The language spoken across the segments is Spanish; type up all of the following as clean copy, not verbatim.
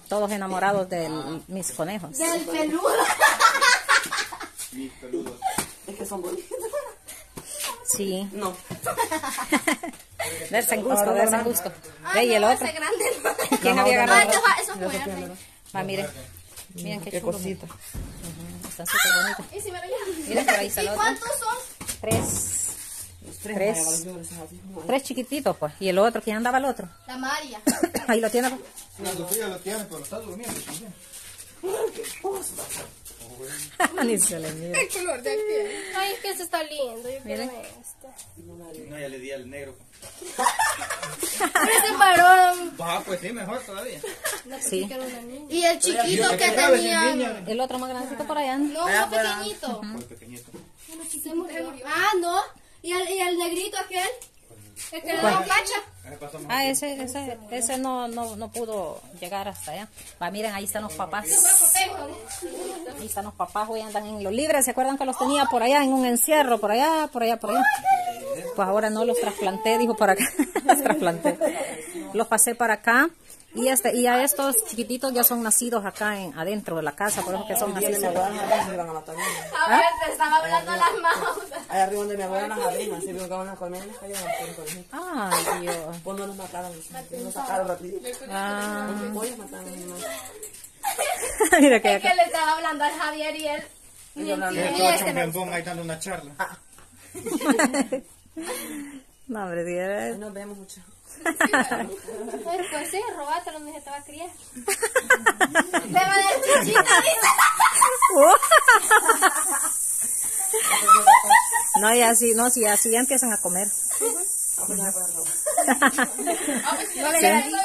todos enamorados de mis conejos. Del peludo. Mis peludos. Es que son bonitos. Sí. No. Verse en gusto, verse en gusto. Ve, y el otro. Ese grande. ¿Quién había agarrado? Eso es fuerte. Va, miren. Miren qué chulo. cosita. Están súper bonitos. ¿Y si me lo llevan? Miren, por ahí está el otro. ¿Cuántos son? 3. Los Tres. tres. 3 chiquititos, pues. ¿Y el otro? ¿Quién andaba el otro? La María. Ahí lo tiene. La Sofía lo tiene, pero está durmiendo también. Ni se le mira. El color de piel. Ay, es que ese está lindo. Yo quiero Miren. este. No, ya le di al negro. Pero ese varón. Ah, pues sí, mejor todavía. Sí. Y el chiquito que sabe si es tenía. niña. El otro más grandecito por allá. No, uno pequeñito. Muy pequeñito. Se murió. Ah, no. ¿Y el negrito aquel? El que le dio cacha. Ahí pasamos. Ah, ese no pudo llegar hasta allá. Va, miren, ahí están los papás. Ahí están los papás, hoy andan en los libres. ¿Se acuerdan que los tenía por allá en un encierro? Por allá. Pues ahora no los trasplanté, dijo por acá. Los trasplanté. Los pasé para acá. Y a estos chiquititos ya son nacidos acá adentro de la casa, por eso que son así. A ver, te estaba hablando las manos. allá arriba donde mi abuela las abejas, se vio que van a comer, les cayeron los conejitos. Ay, Dios. Pues no los mataron, los sacaron rapidito. Ah, Los pollos mataron a mi mamá. mira que Es que le estaba hablando al Javier y él. Y hablando Esto es un bembón ahí dando una charla. no, hombre, si eres- nos vemos mucho. Pues sí, robátelo donde se estaba criando. Le va a dar chichita, dice. No, y así, no, si así ya empiezan a comer. No le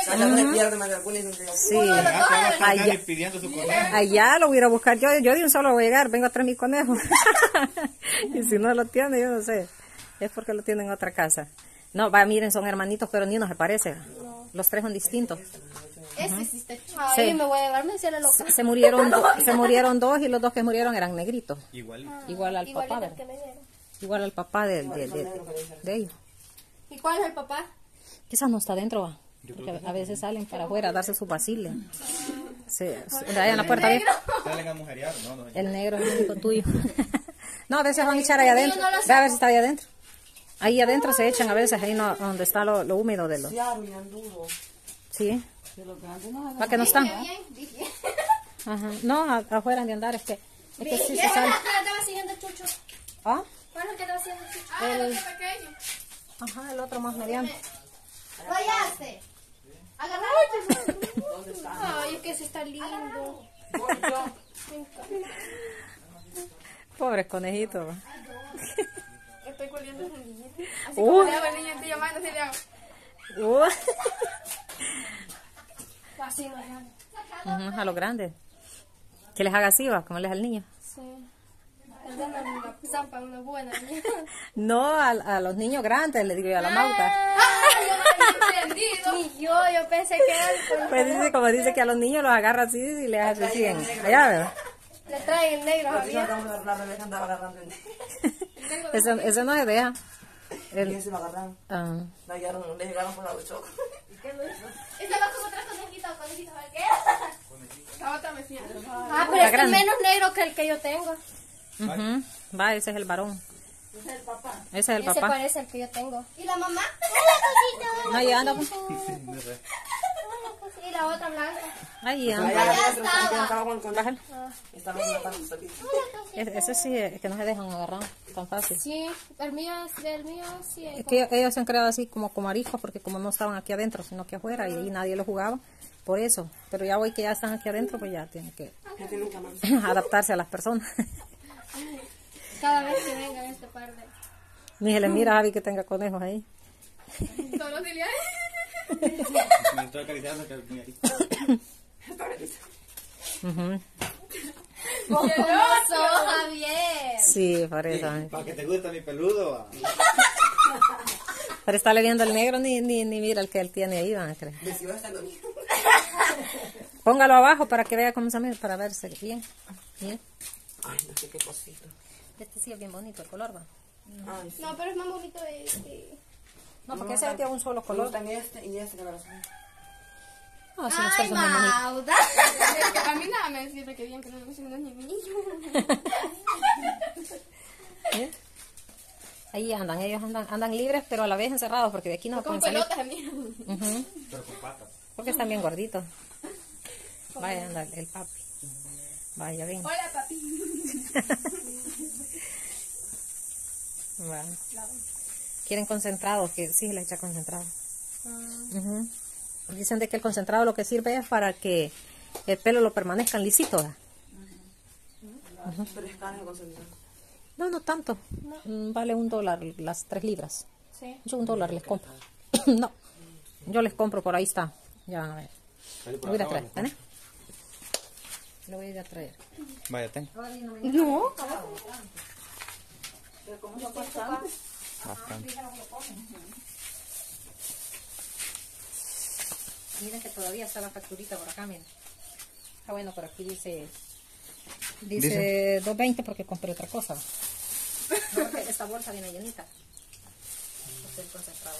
Sí. Allá. Pidiendo su conejo. Allá lo voy a ir a buscar yo de un solo voy a llegar, vengo a traer mi conejo. Y si no lo tiene, yo no sé. Es porque lo tiene en otra casa. No, va, miren, son hermanitos, pero ni uno se parece. Los 3 son distintos. Ese sí está chido. Ay, me voy a llevar, me hicieron loca. Se murieron 2 y los 2 que murieron eran negritos. Igual. Igual al Igualito papá, el que ¿verdad? me dieron. Igual al papá de ellos. ¿Y cuál es el papá? Quizás no está adentro, va. Porque a veces salen para afuera a darse su vacile. Allá en la puerta abierta. Salen a mujerear, no. El negro es el único tuyo. No, a veces van a echar ahí adentro. no lo Ve a ver si está ahí adentro. Ahí adentro se echan a veces, ahí no, donde está lo húmedo de los... Sí. ¿Para que no están? Bien, dije. Ajá. No, afuera de andar, es que sí se ¿Qué sale. estaba haciendo Chucho? ¿Ah? ¿Cuál es el que estaba haciendo Chucho? Ah, el otro pequeño. Ajá, el otro más mediano. Lo hallaste. Agarra. Ay, es que ese está lindo. Pobres conejitos. Estoy coliendo a un niño. Así Uh. como le hago al niño, estoy llamando, así le hago. Así no le hago. Ujú, a los grandes. Que les haga así, va, como les al niño. Sí. El de una zampa, una buena. No, a los niños grandes, le digo yo a la mauta. Yo no había entendido. Ni yo pensé que era el Pues dice, como dice que a los niños los agarra así y les hace así en allá, ¿verdad? Le traen el negro, Javier. La Rebeca andaba agarrando el Ese no se deja. y se lo agarraron. Ah. Le llegaron por la buchoca. Este va como 3 conejitos, conejitos, ¿sabes qué? Estaba otra vecina. Ah, pero La es grande. menos negro que el que yo tengo. Ujú. Va, ese es el varón. Ese es el papá. Ese es el Ese papá. parece el que yo tengo. ¿Y la mamá? Hola, No, ahí anda. Pues. cosita. Y la otra blanca. Ahí anda. Allá estaba. estaba con el conejo. Bájale. Estaba en la parte solita. Ese sí es que no se dejan agarrar tan fácil. Sí, el mío sí. Es que ellos se han creado así como ariscos porque como no estaban aquí adentro, sino que afuera y ahí nadie lo jugaba. Por eso. Pero ya hoy que ya están aquí adentro, pues ya tienen que Ya tiene un camán. adaptarse a las personas. Cada vez que vengan este par de... Ni se le mira a Javi que tenga conejos ahí. Todos los días. Me estoy acariciando que es muy ahí. Ujú. ¡Hermoso, Javier! Sí, por eso. Para que te guste mi peludo. Pero estarle viendo el negro ni mira el que él tiene ahí, van a creer. Decidió hasta lo mismo. Póngalo abajo para que vea cómo se ve, para verse bien. Bien. Ay, no sé qué cosito. Este sí es bien bonito el color, ¿va? Ay, sí. No, pero es más bonito este. No, porque ese tiene un solo Me color. gustan este y este que me lo son. Ah, sí, los Ay, tres son bien bonitos. Mauda. A mí nada me sirve que digan que no me gustan los niños. ¿Eh? Ahí andan, ellos andan libres, pero a la vez encerrados, porque de aquí no Con pueden salir. pelotas a mí. Ujú, Pero con patas. porque están bien gorditos. Vaya, anda el papi. Vaya, ven. Hola, papi. Va. Quieren concentrado, que sí les echa concentrado. Ujú. Dicen de que el concentrado lo que sirve es para que el pelo lo permanezca lisito. ¿Verdad? Pero es caro el concentrado. No, no tanto. Vale $1 las 3 libras. Sí. Yo $1 les compro. No, yo les compro, por ahí está. Ya van a ver. Lo voy a ir a traer, ¿tenés? Lo voy a ir a traer. Vaya, ten. No. Bastante. Miren que todavía está la facturita por acá, miren. Ah, bueno, por aquí dice Dice. $2.20 porque compré otra cosa. No, porque esta bolsa viene llenita. Este es el concentrado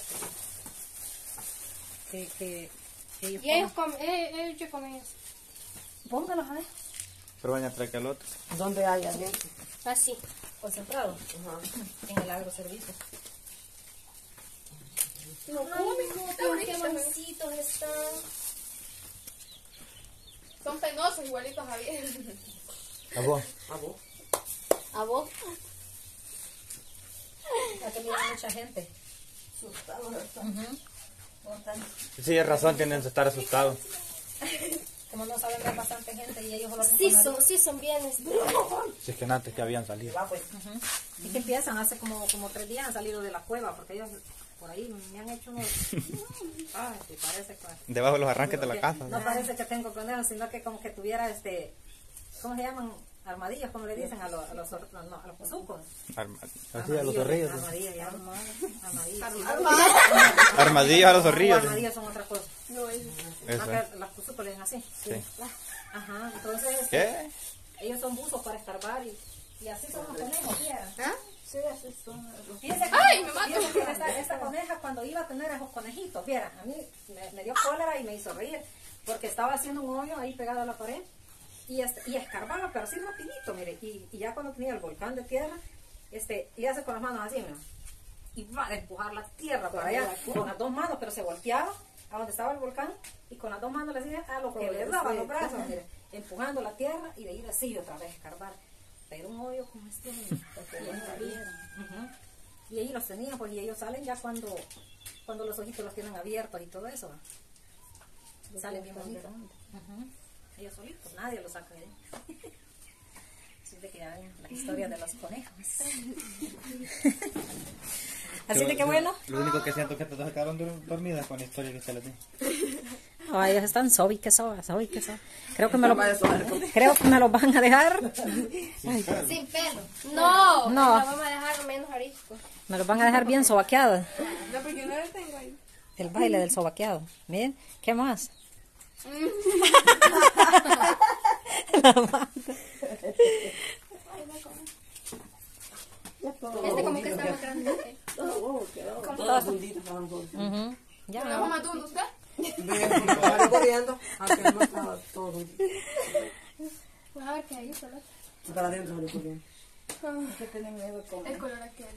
que ellos Y ellos comen, ellos comen eso. póngalos a ver. Pero vayan a traer que al otro. ¿Dónde hay alguien? Así. Concentrado en el agroservicio. No comen, qué mancitos están. Son penosos, igualitos a Javier. ¿A vos? ¿A vos? ¿A vos? Aquí viene mucha gente. Sí, es razón, tienen que estar asustados. Como no saben ver bastante gente y ellos solo Sí son bien. Si es que antes que habían salido. Y que empiezan, hace como 3 días han salido de la cueva, porque ellos por ahí me han hecho unos... Ay, sí, parece que... Debajo de los arranques de la casa. No parece que tengo conejos, sino que como que tuviera ¿cómo se llaman? Armadillos, como le dicen a los pozucos. Así a los zorrillos. Armadillos, ya. Armadillos. Armadillos a los O zorrillos. armadillos son otra cosa. No, eso. Eso. Más que las pozucos le dicen así. Sí. Ajá, entonces ¿Qué? ellos son buzos para escarbar y así son los conejos, ¿vieron? ¿Ah? Sí, así son. Fíjense que, ¡Ay, me mato! fíjense que esta coneja cuando iba a tener esos conejitos, vieran, a mí me dio cólera y me hizo reír, porque estaba haciendo un hoyo ahí pegado a la pared y escarbaba, pero así rapidito, mire, y ya cuando tenía el volcán de tierra, y hace con las manos así, mira, y va a empujar la tierra por allá, con las 2 manos, pero se volteaba a donde estaba el volcán, y con las 2 manos le hacía a lo que le daba los brazos, mire, empujando la tierra y de ir así otra vez escarbar. Pero un hoyo como este, y ahí los tenían, pues, y ellos salen ya cuando los ojitos los tienen abiertos y todo eso, ¿no? Salen bien bonitos. Ellos solitos, nadie los saca de ahí. Así de que ya ven la historia de los conejos. Así de que bueno. Lo único que siento es que todos quedaron dormidas con la historia que se les di. Oh, ellos están soy que soy. Creo que me los van a dejar. Sin pelo. No, No. la vamos a dejar menos arisco. Me los van a dejar bien sobaqueados. No, porque no lo tengo ahí. El baile del sobaqueado. Miren, ¿qué más? Este como que está más grande. Todas juntitas estaban todos. Ya, ¿Pero vamos a tú, usted? Estaban corriendo. Aunque no estaba todo juntito. Pues a ver qué hay, solo. Para adentro salió corriendo. El color aquel.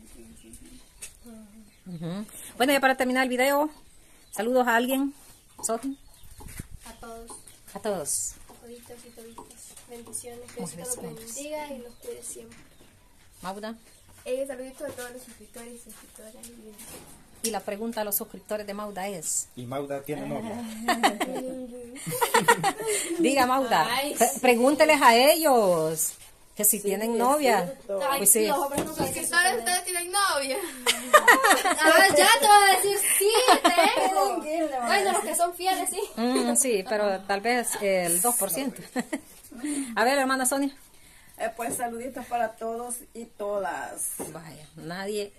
Bueno, ya para terminar el video, saludos a alguien. Sofi. A todos, A todos. toditos y toditas. Bendiciones, que Mujeres Dios los buenas. bendiga y los cuide siempre. Mauda. Saluditos a todos los suscriptores y suscriptoras. Y la pregunta a los suscriptores de Mauda es: Y Mauda tiene novia. diga Mauda, Ay, pregúnteles a ellos que si tienen novia. Ay, Pues sí. los hombres nunca dicen Suscriptores, ustedes tienen novia. Ah, ya te voy a decir, sí, tengo. Bueno, los que son fieles, sí. Sí, pero tal vez el 2%. A ver, hermana Sonia. Pues saluditos para todos y todas. Vaya, nadie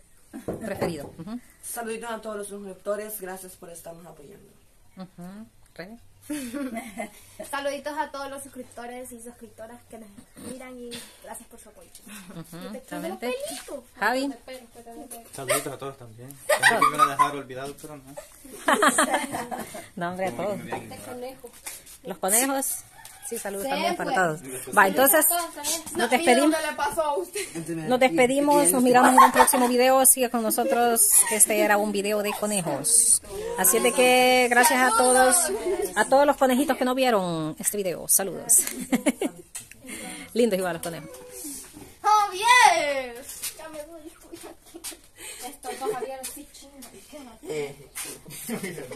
preferido. Saluditos a todos los suscriptores. Gracias por estarnos apoyando. Re. Saluditos a todos los suscriptores y suscriptoras que nos miran y gracias por su apoyo. Exactamente. Javi. Saluditos a todos también. Pensé que me iban a dejar olvidado, pero no. No, hombre, a todos. Este conejo. Los conejos. Sí, saludos Sí, también para pues. todos. Va, entonces nos despedimos. ¿Qué le pasó a usted? Nos despedimos, nos miramos en un próximo video. Sigue con nosotros. Este era un video de conejos. Así es de que gracias a todos los conejitos que no vieron este video. Saludos. Lindos igual los conejos. ¡Oh, bien! Ya me voy. Estos dos Javier sí chingan.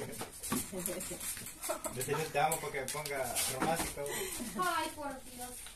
Decirle te amo porque ponga romántico. Ay, por Dios.